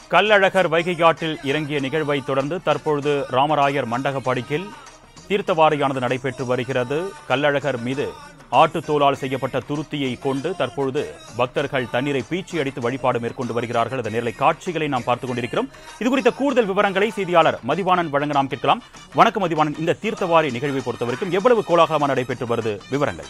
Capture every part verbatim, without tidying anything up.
கள்ளழகர் வைகையாற்றில் இறங்கிய நிகழ்வை தொடர்ந்து தற்பொழுது ராமராயர் மண்டக படுக்கில் தீர்த்தவாரியானது நடைபெற்று வருகிறது. கள்ளழகர் மீது ஆட்டுத்தோலால் செய்யப்பட்ட துருத்தியை கொண்டு தற்பொழுது பக்தர்கள் தண்ணீரை பீச்சி அடித்து வழிபாடு மேற்கொண்டு வருகிறார்கள். இந்த நேரலை காட்சிகளை நாம் பார்த்துக் கொண்டிருக்கிறோம். இது குறித்த கூடுதல் விவரங்களை செய்தியாளர் மதிவாணன் வழங்க நாம் கேட்கலாம். வணக்கம் மதிவாணன், இந்த தீர்த்தவாரி நிகழ்வை பொறுத்தவரைக்கும் எவ்வளவு கோலாகலமாக நடைபெற்று வருது, விவரங்கள்?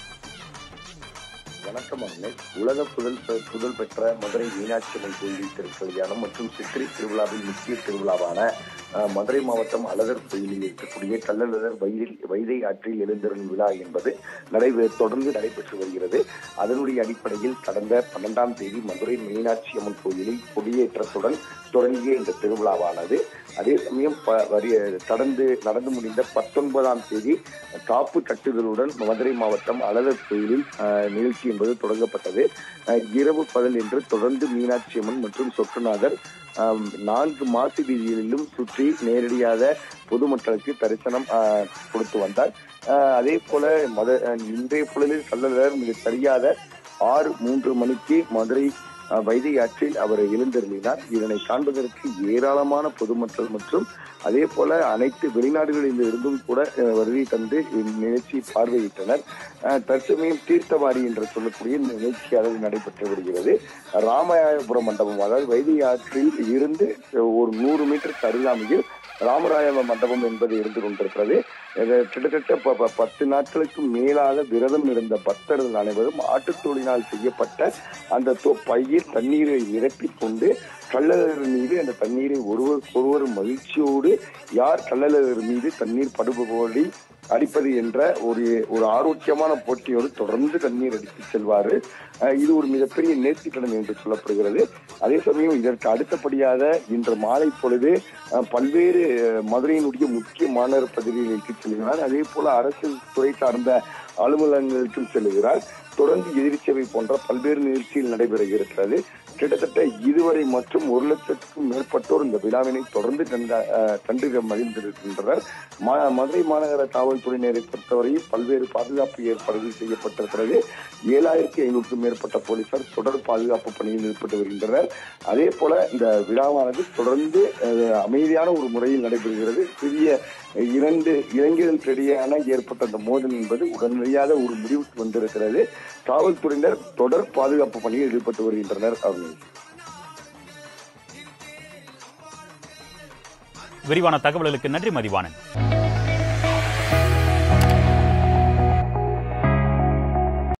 வணக்கம் அண்ணே. உலக புதல் புதல் பெற்ற மதுரை மீனாட்சி அம்மன் கோயில் திருக்கல்யாணம் மற்றும் சித்திரை திருவிழாவின் முக்கிய திருவிழாவான மதுரை மாவட்டம் அழகர் கோயிலில் இருக்கக்கூடிய கள்ளழகர் வைகை வைகை ஆற்றில் எழுந்தருளும் விழா என்பது நடைபெற தொடர்ந்து நடைபெற்று வருகிறது. அதனுடைய அடிப்படையில் கடந்த பன்னெண்டாம் தேதி மதுரை மீனாட்சி அம்மன் கோயிலில் கொடியேற்றத்துடன் தொடங்கிய இந்த திருவிழாவானது அதே சமயம் கடந்து நடந்து முடிந்த பத்தொன்பதாம் தேதி காப்பு கட்டுதலுடன் மதுரை மாவட்டம் அழகர் கோயிலில் நிகழ்ச்சி என்பது தொடங்கப்பட்டது. இரவு பகல் என்று தொடர்ந்து மீனாட்சி அம்மன் மற்றும் சொக்கநாதர் நான்கு மாசி வீதிகளிலும் சுற்றி நேரடியாக பொதுமக்களுக்கு தரிசனம் கொடுத்து வந்தார். அதே போல மத இன்றைய பொழுதில் கள்ளழகர் மிக சரியாக ஆறு மூன்று மணிக்கு மதுரை வைகை ஆற்றில் அவர் எழுந்தருளினார். இதனை காண்பதற்கு ஏராளமான பொதுமக்கள் மற்றும் அதே போல அனைத்து வெளிநாடுகளில் இருந்தும் கூட வருகை தந்து நிகழ்ச்சியை பார்வையிட்டனர். தற்சமயம் தீர்த்தவாரி என்று சொல்லக்கூடிய இந்த நிகழ்ச்சியானது நடைபெற்று வருகிறது. ராமராயபுரம் மண்டபம், அதாவது வைகை ஆற்றில் இருந்து ஒரு நூறு மீட்டருக்கு அருகாமையில் ராமராய மண்டபம் என்பது இருந்து கொண்டிருக்கிறது. கிட்டத்தட்ட பத்து நாட்களுக்கு மேலாக விரதம் இருந்த பக்தர்கள் அனைவரும் ஆட்டுத்தோலினால் செய்யப்பட்ட அந்த பையில் தண்ணீரை நிரப்பிக் கொண்டு கள்ளழகர் மீது அந்த தண்ணீரை ஒருவர் ஒருவர் மகிழ்ச்சியோடு யார் கள்ளழகர் மீது தண்ணீர் படுபடி அடிப்பது என்ற ஒரு ஒரு ஆரோக்கியமான போட்டியோடு தொடர்ந்து தண்ணீர் அடித்து செல்வாரு. இது ஒரு மிகப்பெரிய நேர்த்திக்கடன் என்று சொல்லப்படுகிறது. அதே சமயம் இதற்கு அடுத்தபடியாக இன்று மாலை பொழுது பல்வேறு மதுரையினுடைய முக்கிய மாநகர பகுதிகளுக்கு செல்கிறார். அதே போல அரசு துறை சார்ந்த அலுவலகங்களுக்கும் செல்கிறார். தொடர்ந்து எதிர்ச்சேவை போன்ற பல்வேறு நிகழ்ச்சிகள் நடைபெற இருக்கிறது. கிட்டத்தட்ட இதுவரை மற்றும் ஒரு லட்சத்துக்கும் மேற்பட்டோர் இந்த விழாவினை தொடர்ந்து கண்டு மகிழ்ந்திருக்கின்றனர். மதுரை மாநகர காவல்துறையினரை பொறுத்தவரையில் பல்வேறு பாதுகாப்பு ஏற்பாடுகள் செய்யப்பட்டிருக்கிறது. ஏழாயிரத்தி ஐநூறுக்கும் மேற்பட்ட போலீசார் தொடர் பாதுகாப்பு பணியில் ஈடுபட்டு வருகின்றனர். அதே போல இந்த விழாவானது தொடர்ந்து அமைதியான ஒரு முறையில் நடைபெறுகிறது. சிறிய இரண்டு இளைஞர்களுக்கு இடையேயான ஏற்பட்ட அந்த மோதல் என்பது உடனடியாக ஒரு முடிவுக்கு வந்திருக்கிறது. காவல்துறையினர் தொடர் பாதுகாப்பு பணியில் ஈடுபட்டு வருகின்றனர். விரிவான தகவல்களுக்கு நன்றி மதிவாணன்.